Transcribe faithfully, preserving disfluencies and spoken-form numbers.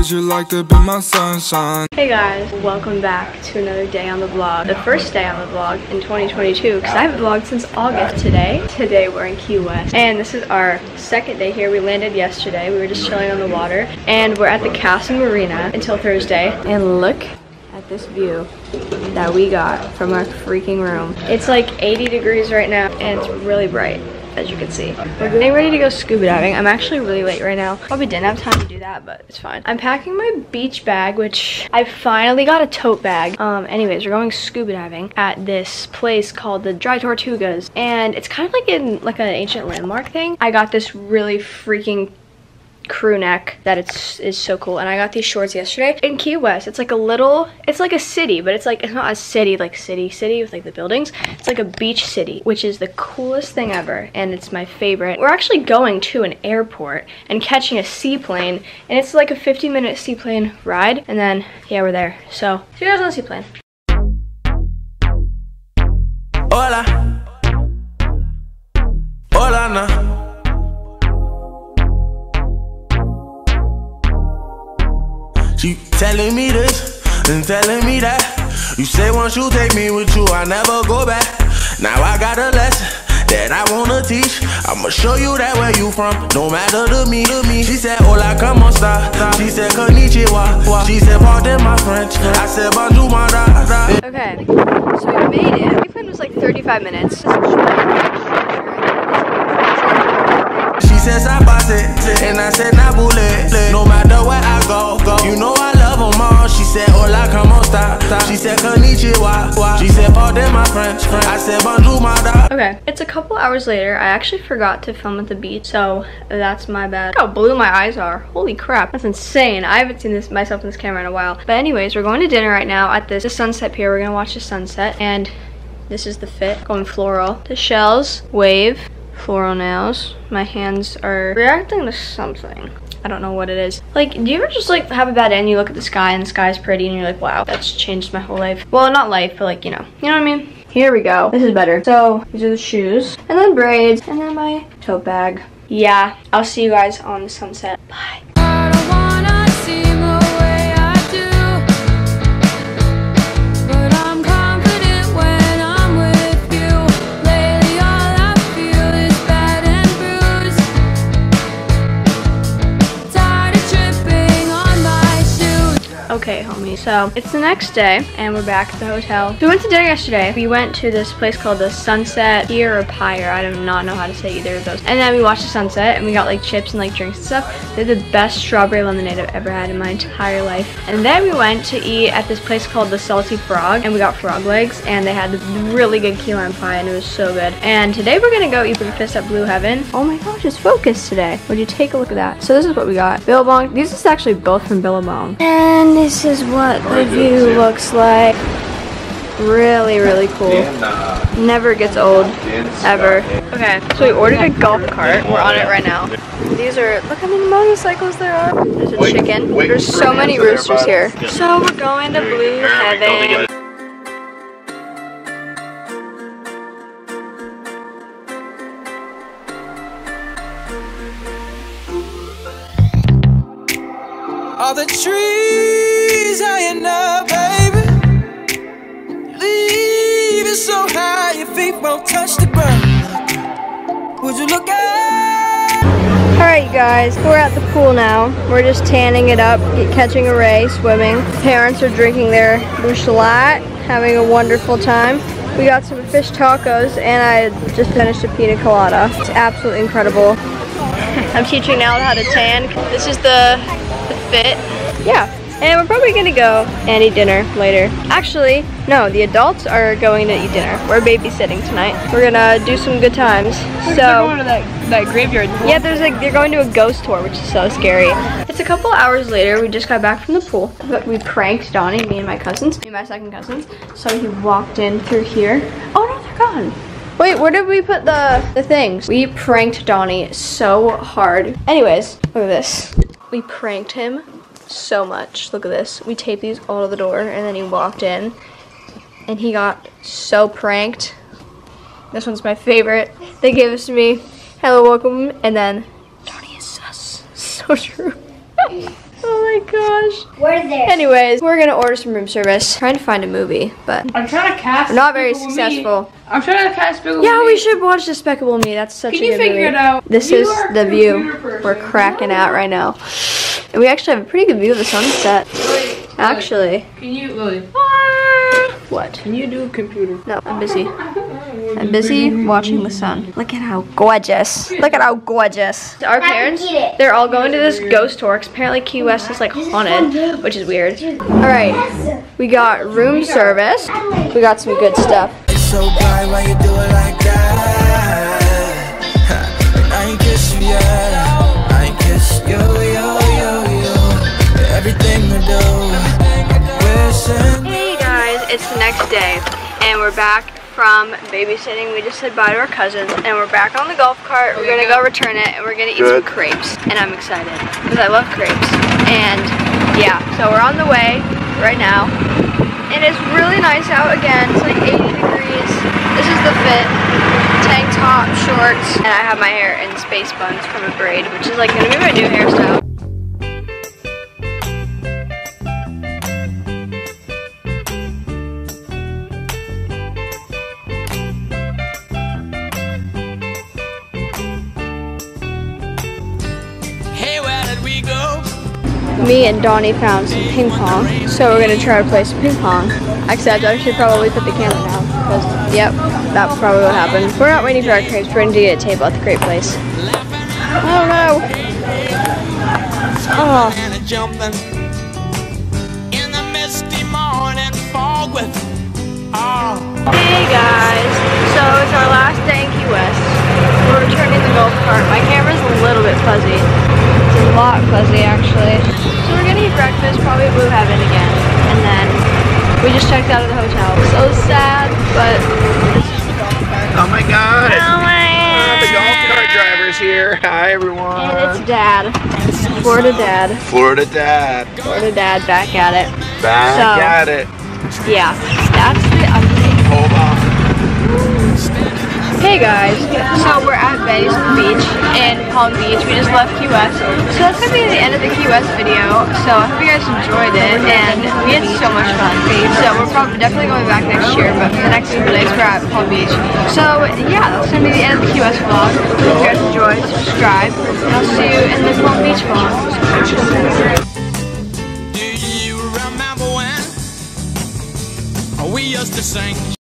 Would you like to be my sunshine? Hey guys, welcome back to another day on the vlog. The first day on the vlog in twenty twenty-two, because I haven't vlogged since August. Today, today we're in Key West, and this is our second day here. We landed yesterday. We were just chilling on the water, and we're at the Castle Marina until Thursday. And look at this view that we got from our freaking room. It's like eighty degrees right now, and it's really bright, as you can see. We're getting ready to go scuba diving. I'm actually really late right now. Probably didn't have time to do that, but it's fine. I'm packing my beach bag, which I finally got a tote bag. Um, anyways, we're going scuba diving at this place called the Dry Tortugas, and it's kind of like in like an ancient landmark thing. I got this really freaking crew neck that it's is so cool, and I got these shorts yesterday in Key West. It's like a little, it's like a city, but it's like, it's not a city like city city with like the buildings. It's like a beach city, which is the coolest thing ever, and it's my favorite. We're actually going to an airport and catching a seaplane, and it's like a fifty minute seaplane ride, and then yeah, we're there. So see you guys on the seaplane. Hola. Hola, no. She telling me this and telling me that. You say once you take me with you, I never go back. Now I got a lesson that I wanna teach. I'ma show you that where you from, no matter to me, to me. She said, hola, como esta? She said, konnichiwa. She said, pardon my French. I said, bonjour, my da. Okay, so we made it. The plane was like thirty-five minutes. She says I pass it, and I said na bule. No matter where I go, go. You know I love them all. She said hola, como esta? She said konnichiwa. She said pardon my French. I said bonjour, my da. Okay, it's a couple hours later. I actually forgot to film at the beach, so that's my bad. Look how blue my eyes are. Holy crap, that's insane. I haven't seen this myself in this camera in a while. But anyways, we're going to dinner right now at this sunset pier. We're gonna watch the sunset, and this is the fit. Going floral. The shells, wave. Floral nails. My hands are reacting to something. I don't know what it is. Like, do you ever just like have a bad day and you look at the sky and the sky is pretty and you're like, wow, that's changed my whole life. Well, not life, but like, you know. You know what I mean? Here we go. This is better. So, these are the shoes. And then braids. And then my tote bag. Yeah, I'll see you guys on the sunset. Bye. Okay, homie, so it's the next day and we're back at the hotel. We went to dinner yesterday. We went to this place called the Sunset Pier or Pyre. I do not know how to say either of those. And then we watched the sunset and we got like chips and like drinks and stuff. They're the best strawberry lemonade I've ever had in my entire life. And then we went to eat at this place called the Salty Frog, and we got frog legs, and they had really good key lime pie, and it was so good. And today we're gonna go eat breakfast at Blue Heaven. Oh my gosh, it's focused today. Would you take a look at that? So this is what we got. Billabong. These is actually both from Billabong. And this is what the view looks like. Really, really cool. Never gets old, ever. Okay, so we ordered a golf cart. We're on it right now. These are, look how many motorcycles there are. There's a chicken. There's so many roosters here. So we're going to Blue Heaven. All the trees high enough, baby. Leave it so high your feet won't touch the ground. Would you look at? Alright, you guys, we're at the pool now. We're just tanning it up, catching a ray, swimming. Parents are drinking their Busch Light, having a wonderful time. We got some fish tacos, and I just finished a pina colada. It's absolutely incredible. I'm teaching now how to tan. This is the fit. Yeah, and we're probably gonna go and eat dinner later. Actually, no, the adults are going to eat dinner. We're babysitting tonight. We're gonna do some good times. So they're going to that, that graveyard pool. Yeah, there's like they're going to a ghost tour, which is so scary. It's a couple hours later. We just got back from the pool. But we pranked Donnie, me and my cousins, me and my second cousins. So he walked in through here. Oh no, they're gone. Wait, where did we put the the things? We pranked Donnie so hard. Anyways, look at this. We pranked him so much. Look at this. We taped these all to the door, and then he walked in and he got so pranked. This one's my favorite. They gave this to me. Hello, welcome. And then Donnie is sus. So true. Oh my gosh. We're there. Anyways, we're gonna order some room service. Trying to find a movie, but I'm trying to cast. we're not very Despicable successful. Me. I'm trying to cast Despicable Yeah, Me. we should watch Despicable Me. That's such Can a you good figure movie. it out? This You is are a the view computer person. we're cracking at right now. And we actually have a pretty good view of the sunset. Lily, Actually. Can you, Lily? What? Can you do computer? No, I'm busy. I'm busy watching the sun. Look at how gorgeous. Look at how gorgeous. Our parents, they're all going to this ghost tour. 'Cause apparently Key West is like haunted, which is weird. All right, we got room service. We got some good stuff. It's so bright, why you do it like that? I ain't kiss you yet. I ain't kiss you, yo, yo, yo. Everything we do, listen. Hey guys, it's the next day, and we're back from babysitting. We just said bye to our cousins, and we're back on the golf cart. We're gonna go return it, and we're gonna eat Good. some crepes, and I'm excited because I love crepes. And yeah, so we're on the way right now, and it's really nice out again. It's like eighty degrees. This is the fit: tank top, shorts, and I have my hair in space buns from a braid, which is like gonna be my new hairstyle. Hey, where did we go? Me and Donnie found some ping pong, so we're gonna try to play some ping pong. Except I should probably put the camera down, because, yep, that's probably what happened. We're not waiting for our crepes, we're going to get a table at the crepe place. Oh no! Oh. And jumping in the misty morning fog with oh. Hey guys, so it's our last day in Key West. We're returning the golf cart. My camera's a little bit fuzzy. It's a lot fuzzy actually. So we're gonna eat breakfast, probably Blue Heaven again, and then we just checked out of the hotel. So sad, but this is the golf cart. Oh my god! Oh my god! The golf cart driver's here. Hi everyone. And it's Dad. Florida Dad. Florida Dad. Florida Dad back at it. Back So- at it. Yeah, that's the update. Hold on. Hey guys, so we're at Betty's on the beach in Palm Beach. We just left Key West. So that's gonna be the end of the Key West video. So I hope you guys enjoyed it, and we had so much fun. So we're probably definitely going back next year, but for the next couple days we're at Palm Beach. So yeah, that's gonna be the end of the Key West vlog. If you guys enjoyed, subscribe, and I'll see you in the Palm Beach vlog. Do you remember when we used to sing?